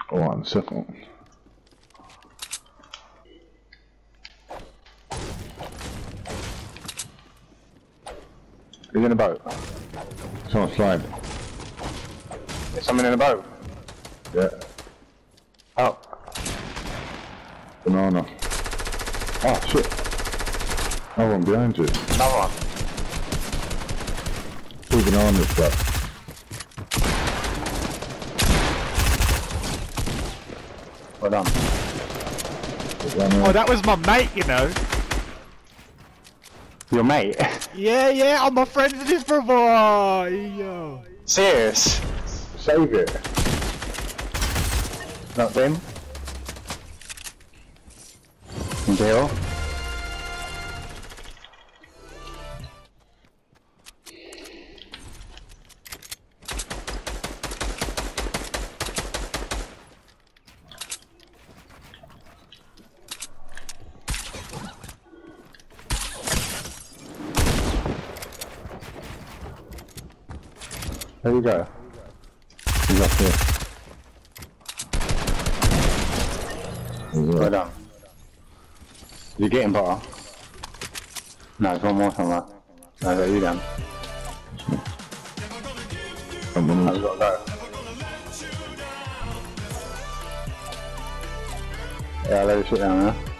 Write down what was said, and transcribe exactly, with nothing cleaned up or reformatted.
One second. He's in a boat. Someone slide. There's someone in a boat. Yeah. Oh. Banana. Oh shit. Another one behind you. Another one. Two bananas stuff. Well done. Oh, that was my mate, you know. Your mate? Yeah, yeah, I'm my friend with this brother. Yo. Serious? Save it. Not them? Deal? There you go. He's up here. Well done. You getting better? No, there's one more somewhere. No, there you done. I'm gonna... I've got to go. Yeah, I'll let you sit down there.